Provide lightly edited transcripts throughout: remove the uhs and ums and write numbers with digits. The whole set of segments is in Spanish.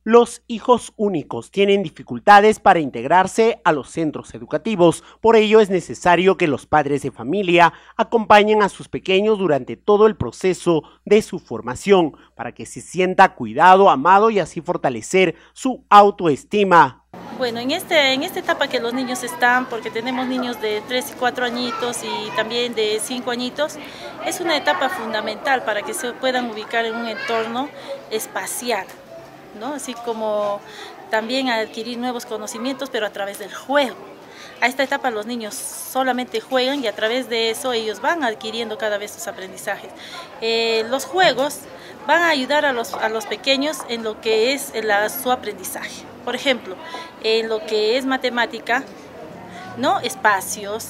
Los hijos únicos tienen dificultades para integrarse a los centros educativos, por ello es necesario que los padres de familia acompañen a sus pequeños durante todo el proceso de su formación, para que se sienta cuidado, amado y así fortalecer su autoestima. Bueno, en esta etapa que los niños están, porque tenemos niños de 3 y 4 añitos y también de 5 añitos, es una etapa fundamental para que se puedan ubicar en un entorno espacial, ¿no? Así como también adquirir nuevos conocimientos, pero a través del juego. A esta etapa los niños solamente juegan y a través de eso ellos van adquiriendo cada vez sus aprendizajes. Los juegos van a ayudar a los pequeños en lo que es su aprendizaje. Por ejemplo, en lo que es matemática, ¿no? Espacios,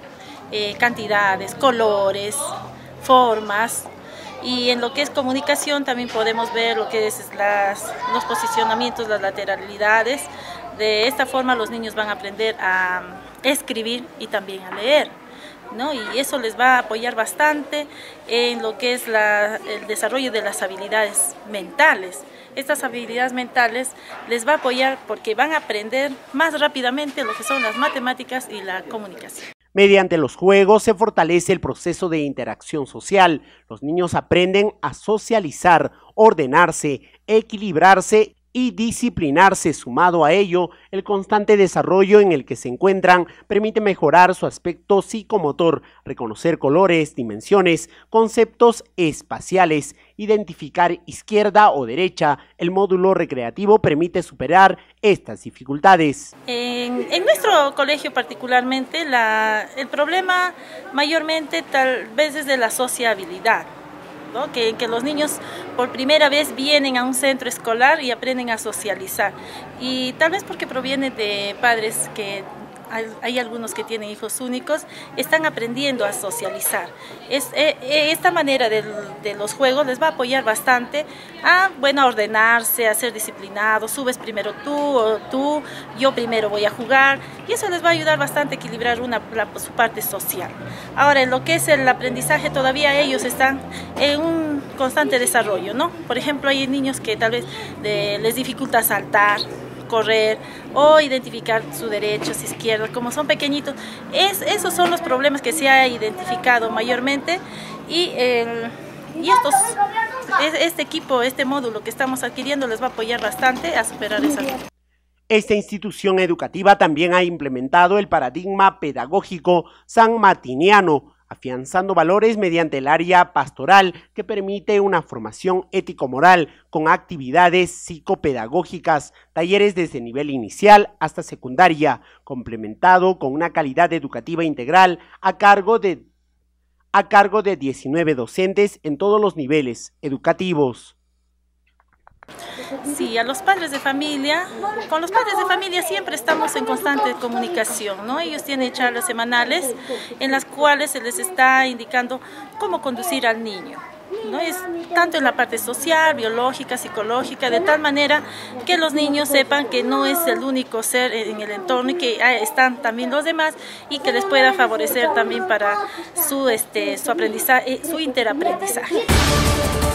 cantidades, colores, formas. Y en lo que es comunicación también podemos ver lo que es los posicionamientos, las lateralidades. De esta forma los niños van a aprender a escribir y también a leer, ¿no? Y eso les va a apoyar bastante en lo que es el desarrollo de las habilidades mentales. Estas habilidades mentales les va a apoyar porque van a aprender más rápidamente lo que son las matemáticas y la comunicación. Mediante los juegos se fortalece el proceso de interacción social. Los niños aprenden a socializar, ordenarse, equilibrarse y disciplinarse. Sumado a ello, el constante desarrollo en el que se encuentran permite mejorar su aspecto psicomotor, reconocer colores, dimensiones, conceptos espaciales, identificar izquierda o derecha. El módulo recreativo permite superar estas dificultades. En nuestro colegio particularmente, el problema mayormente tal vez es de la sociabilidad, ¿no? Que los niños por primera vez vienen a un centro escolar y aprenden a socializar, y tal vez porque proviene de padres que hay algunos que tienen hijos únicos, están aprendiendo a socializar. Esta manera de los juegos les va a apoyar bastante a ordenarse, a ser disciplinados. Subes primero tú o tú, yo primero voy a jugar, y eso les va a ayudar bastante a equilibrar su parte social. Ahora, en lo que es el aprendizaje, todavía ellos están en un constante desarrollo, ¿no? Por ejemplo, hay niños que tal vez les dificulta saltar, correr o identificar sus derechos, izquierdas, como son pequeñitos. Esos son los problemas que se ha identificado mayormente, y este módulo que estamos adquiriendo les va a apoyar bastante a superar esa. Esta institución educativa también ha implementado el paradigma pedagógico sanmartiniano, afianzando valores mediante el área pastoral que permite una formación ético-moral con actividades psicopedagógicas, talleres desde nivel inicial hasta secundaria, complementado con una calidad educativa integral a cargo de 19 docentes en todos los niveles educativos. Sí, con los padres de familia siempre estamos en constante comunicación, ¿no? Ellos tienen charlas semanales en las cuales se les está indicando cómo conducir al niño, ¿no? Es tanto en la parte social, biológica, psicológica, de tal manera que los niños sepan que no es el único ser en el entorno y que están también los demás, y que les pueda favorecer también para su aprendizaje, su interaprendizaje.